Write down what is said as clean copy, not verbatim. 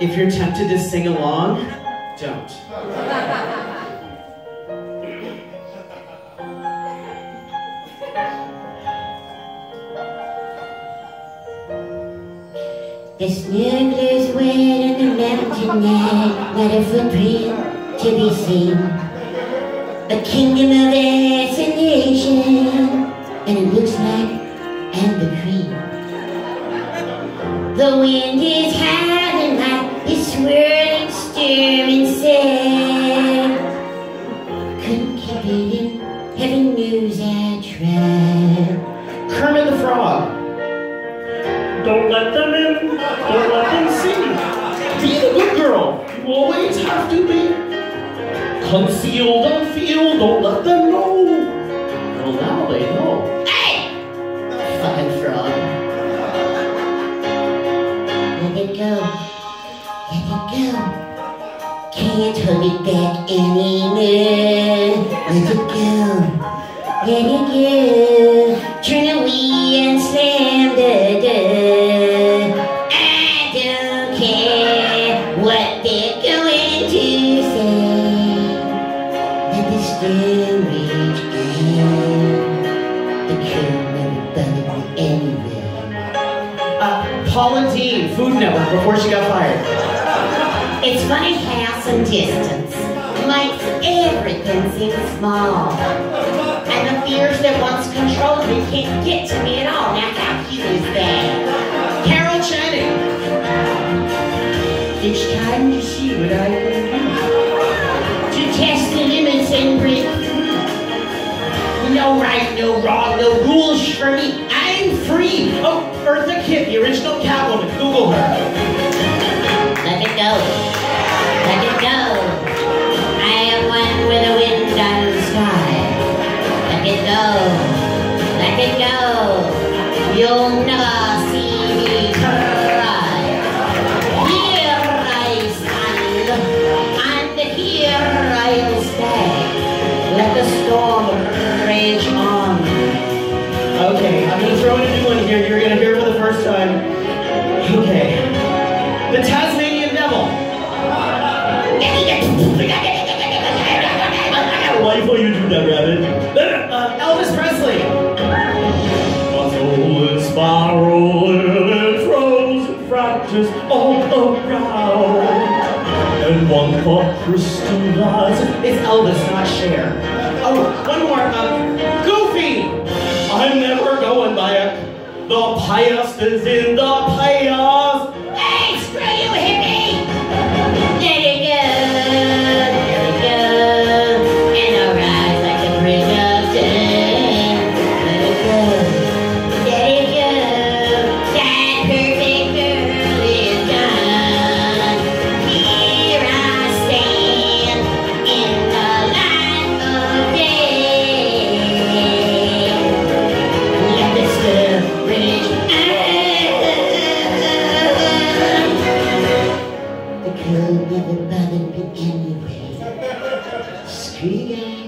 If you're tempted to sing along, don't. The snuggler's wet on the mountain now, not a footprint to be seen. A kingdom of fascination, and it looks like amber cream. The wind is howling like it's swirling, stirring sail. Couldn't keep it in, heaven knows I tried. Kermit the Frog. Don't let them in, don't let them see. Be the good girl, you always have to be. Conceal, don't feel, don't let them know. Well, now they know. Hey! Fucking frog. Let it go. Let it go. Can't hold it back anymore. Let it go. Let it go. Turn away and slam the door. I don't care what they're going to say. Let the storm rage on. The curve never bothered me anyway. Paula Deen, Food Network, before she got fired. It's funny how some distance makes everything seem small. And the fears that once controlled me can't get to me at all. Now how cute is that? Carol Channing. It's time to see what I can do. To test the limits and break through. No right, no wrong, no rules for me. I'm free. Oh, Eartha Kitt, the original Catwoman. Google her. Let it go. Let it go. I am one with the wind and the sky. Let it go. Let it go. You'll never see me cry. Here I stand, and here I'll stay. Let the storm rage on. Okay, I'm gonna throw in a new one here. You're gonna hear it for the first time. Okay. The Tasmanian Devil. Why before you do that, Rabbit? Elvis Presley. Bustle and spiral and frozen fractures all around. And one thought crystallizes. It's Elvis, not Cher. Oh, one more. Goofy. I'm never going back. The past is in the past. Hey, screw you, hippie! Let it go, let it go, and I'll rise like the break of dawn. Let it go, that perfect girl is gone. Here I stand in the light of day. Let the storm rage on. The cold never bothered me anyway. Screw you.